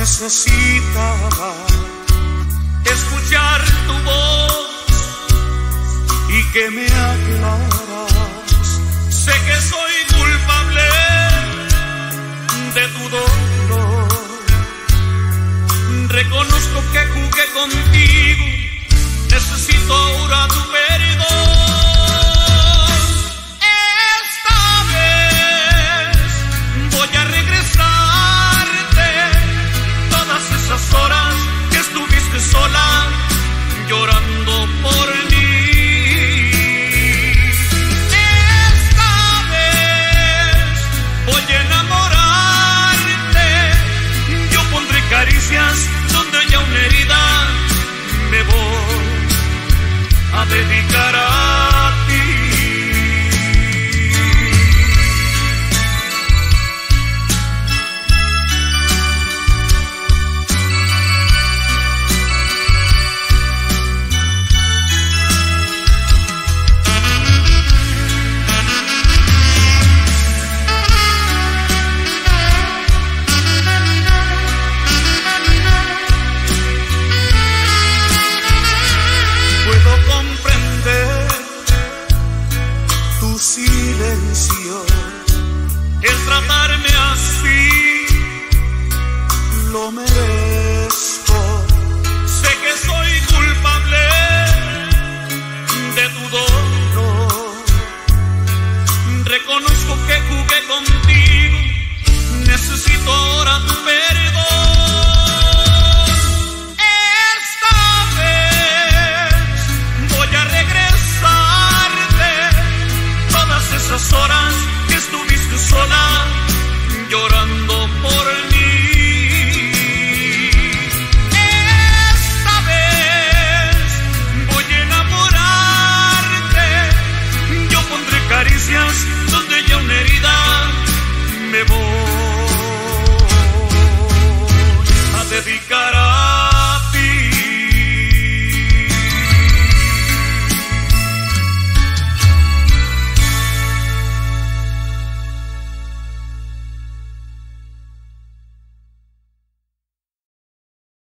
necesitaba escuchar tu voz y que me aclaras. Sé que soy culpable de tu dolor. Reconozco que jugué contigo, necesito ahora tu perdón. Esta vez voy a regresarte todas esas horas que estuviste sola llorando por mí. Esta vez voy a enamorarte, yo pondré caricias donde haya una herida, me voy a dedicar.